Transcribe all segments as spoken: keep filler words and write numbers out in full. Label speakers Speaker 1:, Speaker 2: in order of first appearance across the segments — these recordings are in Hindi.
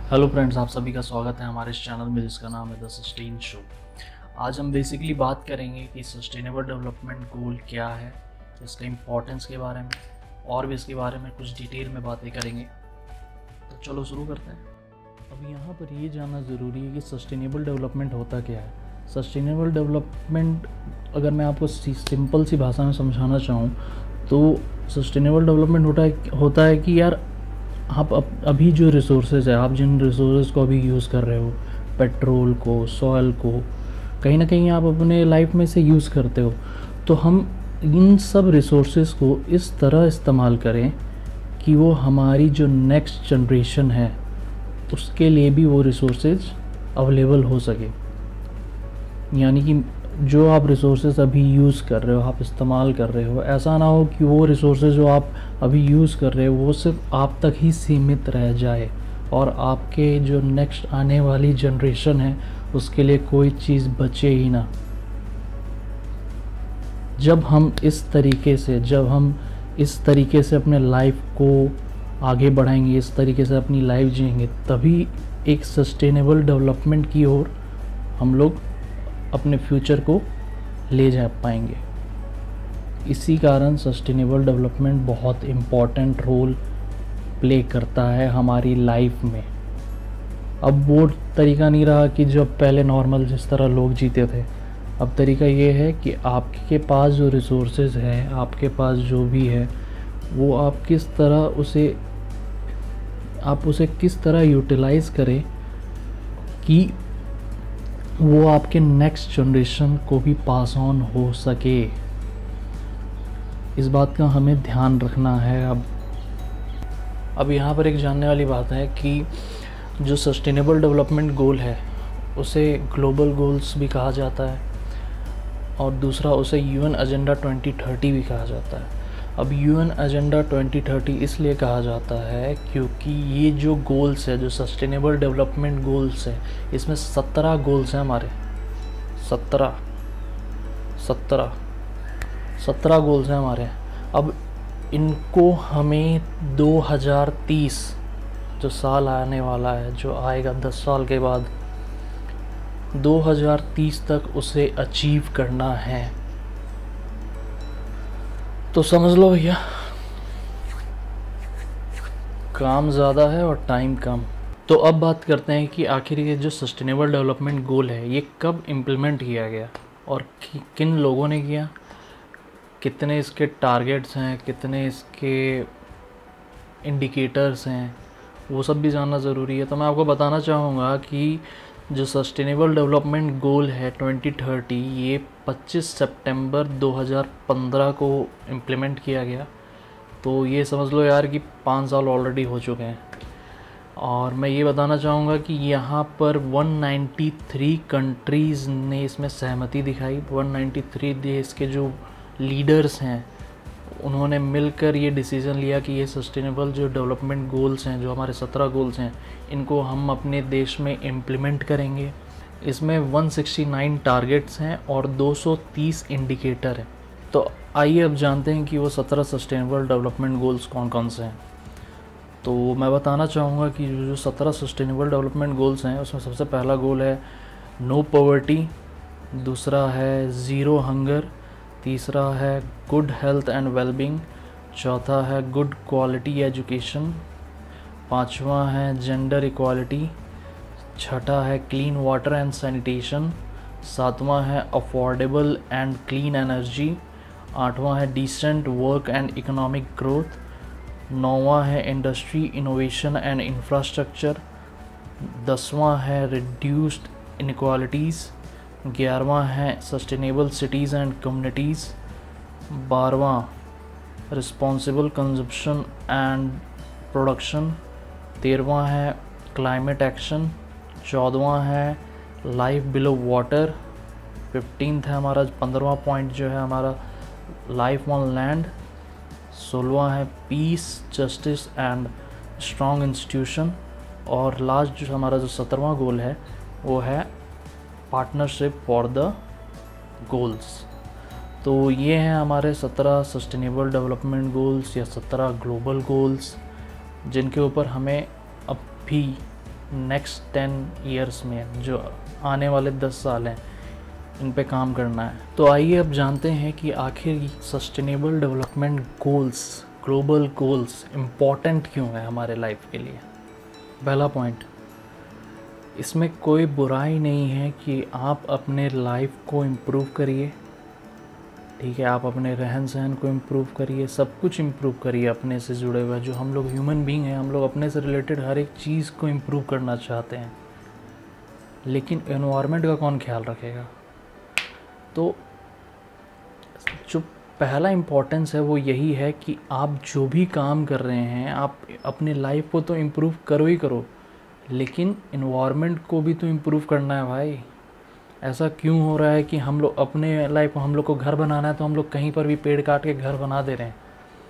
Speaker 1: हेलो फ्रेंड्स, आप सभी का स्वागत है हमारे इस चैनल में जिसका नाम है द सस्टेन शो। आज हम बेसिकली बात करेंगे कि सस्टेनेबल डेवलपमेंट गोल क्या है, इसका इम्पोर्टेंस के बारे में और भी इसके बारे में कुछ डिटेल में बातें करेंगे। तो चलो शुरू करते हैं। अब यहाँ पर ये जानना ज़रूरी है कि सस्टेनेबल डेवलपमेंट होता क्या है। सस्टेनेबल डेवलपमेंट अगर मैं आपको सिंपल सी भाषा में समझाना चाहूँ तो सस्टेनेबल डेवलपमेंट होता है होता है कि यार आप अभी जो रिसोर्सेज है, आप जिन रिसोर्सेज को अभी यूज़ कर रहे हो, पेट्रोल को, सॉइल को, कहीं ना कहीं आप अपने लाइफ में से यूज़ करते हो, तो हम इन सब रिसोर्सेज को इस तरह इस्तेमाल करें कि वो हमारी जो नेक्स्ट जनरेशन है उसके लिए भी वो रिसोर्सेज अवेलेबल हो सके। यानी कि जो आप रिसोर्सेज अभी यूज़ कर रहे हो, आप इस्तेमाल कर रहे हो, ऐसा ना हो कि वो रिसोर्सेज जो आप अभी यूज़ कर रहे हो वो सिर्फ आप तक ही सीमित रह जाए और आपके जो नेक्स्ट आने वाली जनरेशन है उसके लिए कोई चीज़ बचे ही ना। जब हम इस तरीके से जब हम इस तरीके से अपने लाइफ को आगे बढ़ाएंगे, इस तरीके से अपनी लाइफ जिएंगे, तभी एक सस्टेनेबल डेवलपमेंट की ओर हम लोग अपने फ्यूचर को ले जा पाएंगे। इसी कारण सस्टेनेबल डेवलपमेंट बहुत इम्पॉर्टेंट रोल प्ले करता है हमारी लाइफ में। अब वो तरीका नहीं रहा कि जो पहले नॉर्मल जिस तरह लोग जीते थे। अब तरीका ये है कि आपके पास जो रिसोर्सेज है, आपके पास जो भी है, वो आप किस तरह उसे आप उसे किस तरह यूटिलाइज़ करें कि वो आपके नेक्स्ट जनरेशन को भी पास ऑन हो सके। इस बात का हमें ध्यान रखना है। अब अब यहाँ पर एक जानने वाली बात है कि जो सस्टेनेबल डेवलपमेंट गोल है उसे ग्लोबल गोल्स भी कहा जाता है और दूसरा उसे यूएन एजेंडा ट्वेंटी थर्टी भी कहा जाता है। अब यूएन एजेंडा ट्वेंटी थर्टी इसलिए कहा जाता है क्योंकि ये जो गोल्स है, जो सस्टेनेबल डेवलपमेंट गोल्स है, इसमें सत्रह गोल्स हैं हमारे। सत्रह सत्रह सत्रह गोल्स हैं हमारे। अब इनको हमें दो हज़ार तीस जो साल आने वाला है, जो आएगा दस साल के बाद, दो हज़ार तीस तक उसे अचीव करना है। तो समझ लो भैया, काम ज़्यादा है और टाइम कम। तो अब बात करते हैं कि आखिर ये जो सस्टेनेबल डेवलपमेंट गोल है ये कब इम्प्लीमेंट किया गया और कि, किन लोगों ने किया, कितने इसके टारगेट्स हैं, कितने इसके इंडिकेटर्स हैं, वो सब भी जानना ज़रूरी है। तो मैं आपको बताना चाहूँगा कि जो सस्टेनेबल डेवलपमेंट गोल है ट्वेंटी थर्टी, ये पच्चीस सितंबर दो हज़ार पंद्रह को इम्प्लीमेंट किया गया। तो ये समझ लो यार कि पाँच साल ऑलरेडी हो चुके हैं। और मैं ये बताना चाहूँगा कि यहाँ पर एक सौ तिरानवे कंट्रीज़ ने इसमें सहमति दिखाई। एक सौ तिरानवे देश के जो लीडर्स हैं उन्होंने मिलकर ये डिसीज़न लिया कि ये सस्टेनेबल जो डेवलपमेंट गोल्स हैं, जो हमारे सत्रह गोल्स हैं, इनको हम अपने देश में इम्प्लीमेंट करेंगे। इसमें एक सौ उनहत्तर टारगेट्स हैं और दो सौ तीस इंडिकेटर हैं। तो आइए अब जानते हैं कि वो सत्रह सस्टेनेबल डेवलपमेंट गोल्स कौन कौन से हैं। तो मैं बताना चाहूँगा कि जो सत्रह सस्टेनेबल डेवलपमेंट गोल्स हैं उसमें सबसे पहला गोल है नो पॉवर्टी, दूसरा है ज़ीरो हंगर, तीसरा है गुड हेल्थ एंड वेलबींग, चौथा है गुड क्वालिटी एजुकेशन, पांचवा है जेंडर इक्वालिटी, छठा है क्लीन वाटर एंड सैनिटेशन, सातवां है अफोर्डेबल एंड क्लीन एनर्जी, आठवां है decent work and economic growth, नौवां है इंडस्ट्री इनोवेशन एंड इंफ्रास्ट्रक्चर, दसवां है रिड्यूस्ड इनक्वालिटीज़, ग्यारहवां है सस्टेनेबल सिटीज़ एंड कम्युनिटीज़, बारहवां रिस्पॉन्सिबल कंजप्शन एंड प्रोडक्शन, तेरहवां है क्लाइमेट एक्शन, चौदहवां है लाइफ बिलो वाटर, फिफ्टींथ है हमारा पंद्रहवां पॉइंट जो है हमारा लाइफ ऑन लैंड, सोलहवां है peace justice and strong institution, और लास्ट जो हमारा जो सत्रहवां गोल है वो है पार्टनरशिप फॉर द गोल्स। तो ये हैं हमारे सत्रह सस्टेनेबल डेवलपमेंट गोल्स या सत्रह ग्लोबल गोल्स जिनके ऊपर हमें अब भी नेक्स्ट टेन ईयर्स में, जो आने वाले दस साल हैं, इन पे काम करना है। तो आइए अब जानते हैं कि आखिर sustainable development goals, global goals important क्यों है हमारे लाइफ के लिए। पहला पॉइंट, इसमें कोई बुराई नहीं है कि आप अपने लाइफ को इम्प्रूव करिए, ठीक है, आप अपने रहन सहन को इम्प्रूव करिए, सब कुछ इम्प्रूव करिए अपने से जुड़े हुए। जो हम लोग ह्यूमन बीइंग हैं, हम लोग अपने से रिलेटेड हर एक चीज़ को इम्प्रूव करना चाहते हैं, लेकिन एनवायरनमेंट का कौन ख्याल रखेगा। तो जो पहला इम्पोर्टेंस है वो यही है कि आप जो भी काम कर रहे हैं, आप अपने लाइफ को तो इम्प्रूव करो ही करो, लेकिन एनवायरनमेंट को भी तो इम्प्रूव करना है भाई। ऐसा क्यों हो रहा है कि हम लोग अपने लाइफ को, हम लोग को घर बनाना है तो हम लोग कहीं पर भी पेड़ काट के घर बना दे रहे हैं,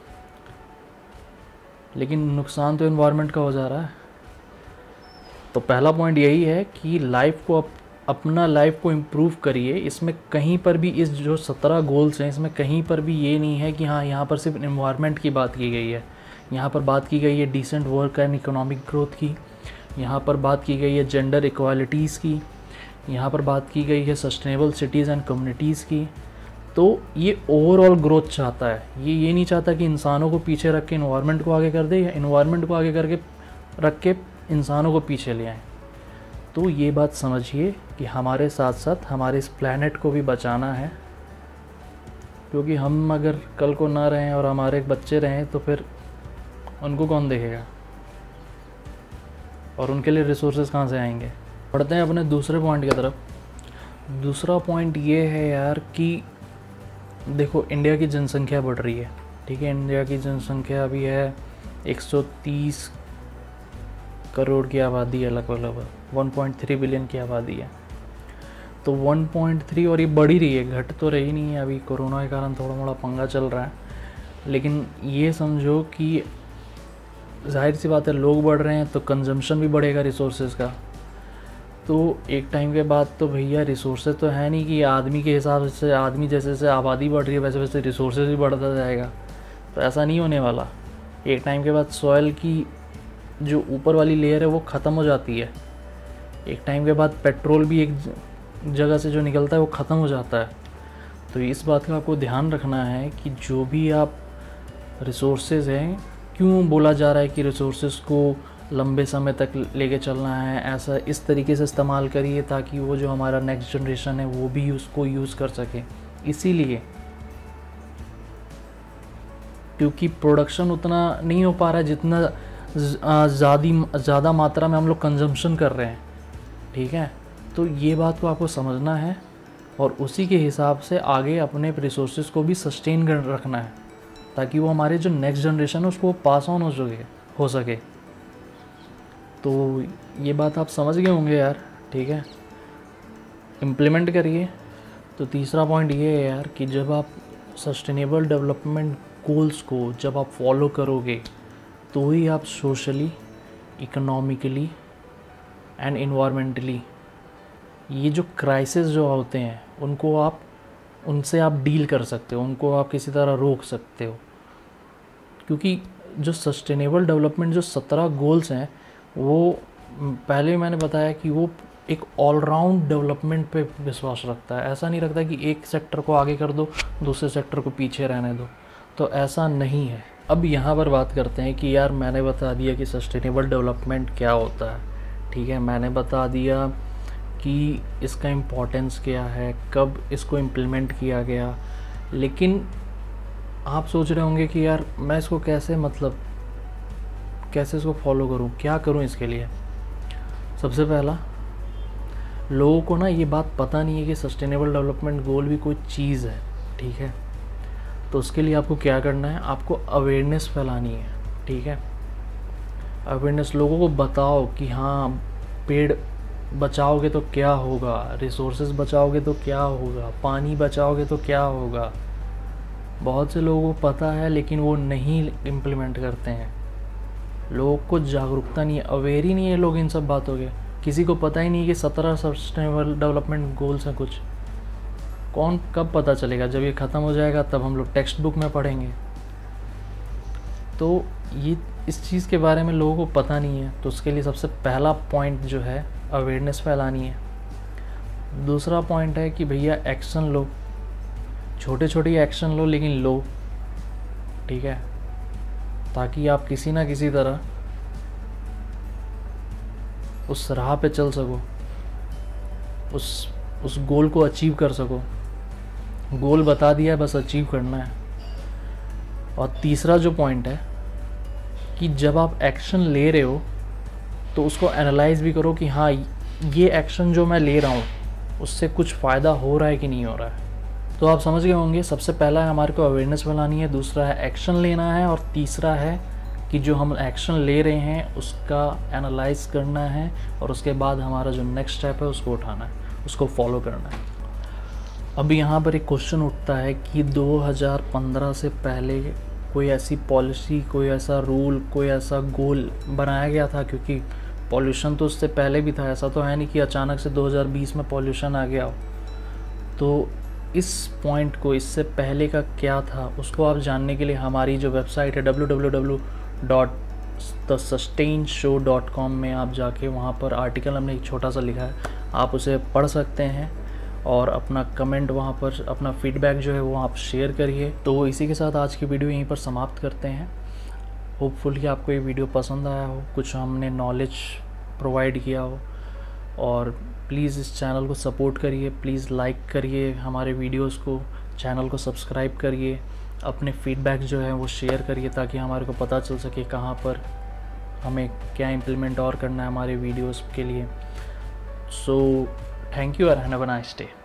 Speaker 1: लेकिन नुकसान तो एनवायरनमेंट का हो जा रहा है। तो पहला पॉइंट यही है कि लाइफ को अप, अपना लाइफ को इम्प्रूव करिए। इसमें कहीं पर भी, इस जो सत्रह गोल्स हैं, इसमें कहीं पर भी ये नहीं है कि हाँ यहाँ पर सिर्फ एनवायरनमेंट की बात की गई है। यहाँ पर बात की गई है decent work and economic growth की, यहाँ पर बात की गई है जेंडर इक्वालिटीज़ की, यहाँ पर बात की गई है सस्टेनेबल सिटीज़ एंड कम्युनिटीज़ की। तो ये ओवरऑल ग्रोथ चाहता है, ये ये नहीं चाहता कि इंसानों को पीछे रख के एनवायरनमेंट को आगे कर दे, या एनवायरनमेंट को आगे करके रख के इंसानों को पीछे ले आए। तो ये बात समझिए कि हमारे साथ साथ हमारे इस प्लैनेट को भी बचाना है, क्योंकि हम अगर कल को ना रहें और हमारे बच्चे रहें तो फिर उनको कौन देखेगा, और उनके लिए रिसोर्सेज कहाँ से आएंगे। बढ़ते हैं अपने दूसरे पॉइंट की तरफ। दूसरा पॉइंट ये है यार कि देखो, इंडिया की जनसंख्या बढ़ रही है, ठीक है, इंडिया की जनसंख्या अभी है एक सौ तीस करोड़ की आबादी है, लगभग लगभग वन पॉइंट थ्री बिलियन की आबादी है। तो वन पॉइंट थ्री, और ये बढ़ ही रही है, घट तो रही नहीं है। अभी कोरोना के कारण थोड़ा मोड़ा पंगा चल रहा है, लेकिन ये समझो कि जाहिर सी बात है, लोग बढ़ रहे हैं तो कंजम्पशन भी बढ़ेगा रिसोर्सेज का। तो एक टाइम के बाद तो भैया रिसोर्सेज तो है नहीं कि आदमी के हिसाब से, आदमी जैसे जैसे आबादी बढ़ रही है वैसे वैसे रिसोर्सेज भी बढ़ता जाएगा, तो ऐसा नहीं होने वाला। एक टाइम के बाद सॉइल की जो ऊपर वाली लेयर है वो ख़त्म हो जाती है। एक टाइम के बाद पेट्रोल भी एक जगह से जो निकलता है वो ख़त्म हो जाता है। तो इस बात का आपको ध्यान रखना है कि जो भी आप रिसोर्सेज हैं, क्यों बोला जा रहा है कि रिसोर्सेज को लंबे समय तक लेके चलना है, ऐसा इस तरीके से इस्तेमाल करिए ताकि वो जो हमारा नेक्स्ट जनरेशन है वो भी उसको यूज़ कर सके। इसीलिए क्योंकि प्रोडक्शन उतना नहीं हो पा रहा है जितना ज़्यादा ज़्यादा मात्रा में हम लोग कंजम्पशन कर रहे हैं, ठीक है। तो ये बात को आपको समझना है और उसी के हिसाब से आगे अपने रिसोर्सेज को भी सस्टेन कर रखना है, ताकि वो हमारे जो नेक्स्ट जनरेशन है उसको पास ऑन हो सके हो सके तो ये बात आप समझ गए होंगे यार, ठीक है, इम्प्लीमेंट करिए। तो तीसरा पॉइंट ये है यार कि जब आप सस्टेनेबल डेवलपमेंट गोल्स को जब आप फॉलो करोगे तो ही आप सोशली, इकोनॉमिकली एंड इन्वायरमेंटली ये जो क्राइसिस जो होते हैं उनको आप उनसे आप डील कर सकते हो, उनको आप किसी तरह रोक सकते हो। क्योंकि जो सस्टेनेबल डेवलपमेंट जो सत्रह गोल्स हैं वो पहले मैंने बताया कि वो एक ऑलराउंड डेवलपमेंट पे विश्वास रखता है। ऐसा नहीं रखता कि एक सेक्टर को आगे कर दो दूसरे सेक्टर को पीछे रहने दो, तो ऐसा नहीं है। अब यहाँ पर बात करते हैं कि यार मैंने बता दिया कि सस्टेनेबल डेवलपमेंट क्या होता है, ठीक है, मैंने बता दिया कि इसका इम्पोर्टेंस क्या है, कब इसको इम्प्लीमेंट किया गया। लेकिन आप सोच रहे होंगे कि यार मैं इसको कैसे मतलब कैसे इसको फॉलो करूं, क्या करूं इसके लिए। सबसे पहला, लोगों को ना ये बात पता नहीं है कि सस्टेनेबल डेवलपमेंट गोल भी कोई चीज़ है, ठीक है। तो उसके लिए आपको क्या करना है, आपको अवेयरनेस फैलानी है, ठीक है। अवेयरनेस, लोगों को बताओ कि हाँ पेड़ बचाओगे तो क्या होगा, रिसोर्सेज बचाओगे तो क्या होगा, पानी बचाओगे तो क्या होगा। बहुत से लोगों को पता है लेकिन वो नहीं इम्प्लीमेंट करते हैं। लोगों को जागरूकता नहीं है, अवेयर ही नहीं है लोग इन सब बातों के। किसी को पता ही नहीं कि सत्रह सस्टेनेबल डेवलपमेंट गोल्स हैं कुछ। कौन कब पता चलेगा, जब ये ख़त्म हो जाएगा तब हम लोग टेक्स्ट बुक में पढ़ेंगे। तो ये इस चीज़ के बारे में लोगों को पता नहीं है, तो उसके लिए सबसे पहला पॉइंट जो है अवेयरनेस फैलानी है। दूसरा पॉइंट है कि भैया एक्शन लो, छोटे छोटे एक्शन लो लेकिन लो, ठीक है, ताकि आप किसी ना किसी तरह उस राह पे चल सको, उस उस गोल को अचीव कर सको। गोल बता दिया है, बस अचीव करना है। और तीसरा जो पॉइंट है कि जब आप एक्शन ले रहे हो तो उसको एनालाइज भी करो कि हाँ ये एक्शन जो मैं ले रहा हूँ उससे कुछ फ़ायदा हो रहा है कि नहीं हो रहा है। तो आप समझ गए होंगे, सबसे पहला है हमारे को अवेयरनेस फैलानी है, दूसरा है एक्शन लेना है, और तीसरा है कि जो हम एक्शन ले रहे हैं उसका एनालाइज करना है, और उसके बाद हमारा जो नेक्स्ट स्टेप है उसको उठाना है, उसको फॉलो करना है। अभी यहाँ पर एक क्वेश्चन उठता है कि दो हज़ार पंद्रह से पहले कोई ऐसी पॉलिसी, कोई ऐसा रूल, कोई ऐसा गोल बनाया गया था? क्योंकि पॉल्यूशन तो उससे पहले भी था, ऐसा तो है नहीं कि अचानक से दो हज़ार बीस में पॉल्यूशन आ गया हो। तो इस पॉइंट को, इससे पहले का क्या था, उसको आप जानने के लिए हमारी जो वेबसाइट है W W W dot the sustain show dot com में आप जाके, वहाँ पर आर्टिकल हमने एक छोटा सा लिखा है, आप उसे पढ़ सकते हैं और अपना कमेंट वहाँ पर, अपना फीडबैक जो है वो आप शेयर करिए। तो इसी के साथ आज की वीडियो यहीं पर समाप्त करते हैं। होपफुली आपको ये वीडियो पसंद आया हो, कुछ हमने नॉलेज प्रोवाइड किया हो, और प्लीज़ इस चैनल को सपोर्ट करिए, प्लीज़ लाइक करिए हमारे वीडियोस को, चैनल को सब्सक्राइब करिए, अपने फीडबैक जो है वो शेयर करिए ताकि हमारे को पता चल सके कहाँ पर हमें क्या इम्प्लीमेंट और करना है हमारे वीडियोस के लिए। सो थैंक यू और हैव अ नाइस डे।